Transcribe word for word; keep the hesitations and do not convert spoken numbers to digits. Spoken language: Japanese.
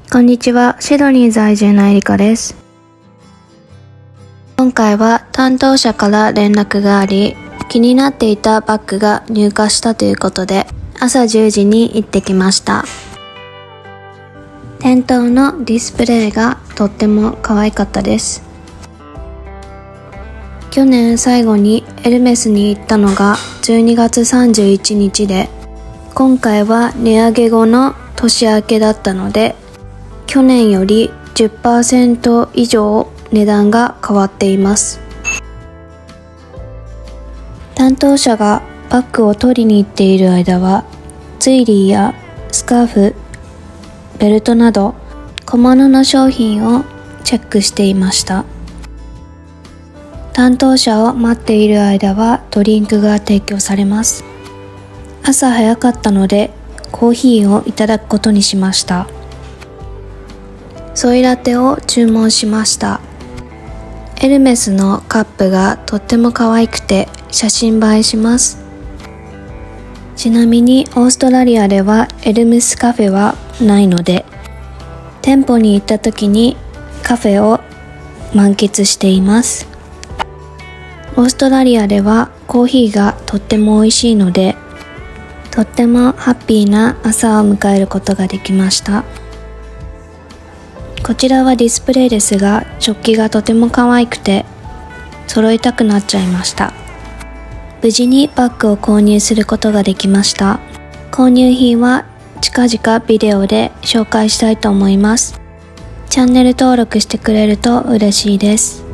こんにちは、シドニー在住のエリカです。今回は担当者から連絡があり、気になっていたバッグが入荷したということで、朝じゅうじに行ってきました。店頭のディスプレイがとっても可愛かったです。去年最後にエルメスに行ったのがじゅうにがつさんじゅういちにちで、今回は値上げ後の年明けだったので、去年より じゅっパーセント 以上値段が変わっています。担当者がバッグを取りに行っている間は、ツイリーやスカーフ、ベルトなど小物の商品をチェックしていました。担当者を待っている間はドリンクが提供されます。朝早かったのでコーヒーをいただくことにしました。ソイラテを注文しました。エルメスのカップがとっても可愛くて写真映えします。ちなみにオーストラリアではエルメスカフェはないので、店舗に行った時にカフェを満喫しています。オーストラリアではコーヒーがとっても美味しいので、とってもハッピーな朝を迎えることができました。こちらはディスプレイですが、食器がとても可愛くて揃いたくなっちゃいました。無事にバッグを購入することができました。購入品は近々ビデオで紹介したいと思います。チャンネル登録してくれると嬉しいです。